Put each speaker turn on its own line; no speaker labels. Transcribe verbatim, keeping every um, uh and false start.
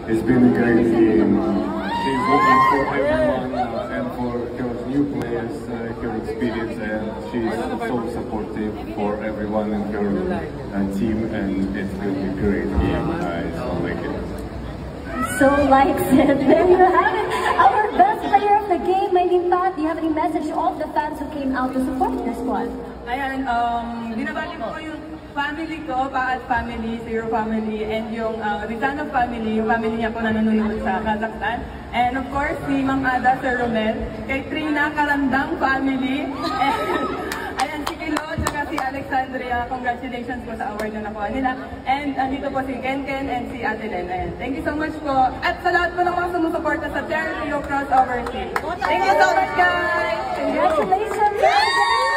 It's been a great game. She's looking for everyone uh, and for her new players, uh, her experience, and she's so supportive for everyone in her uh, team, and it's going to be a great game. Uh, it's all like it.
So like said, there you have it. Our best player of the game, Mylene Paat. Do you have any message to all the fans who came out to support their squad?
Ayan, um, binabati ko yung family ko, Paat family, Zero family, and yung uh, Rizano family, yung family niya po na nanonood sa Kazakhstan. And of course, si Ma'am Ada, Sir Romel, kay Trina Karandang family, and ayan, si Kilo, tsaka si Alexandria, congratulations po sa award na nakuha nila. And andito po si Ken Ken and si Ate Len. Ayan, thank you so much po. At sa lahat po ng mga sumusuporta sa Chery Tigo Crossover Team. Thank you so much, guys!
Congratulations!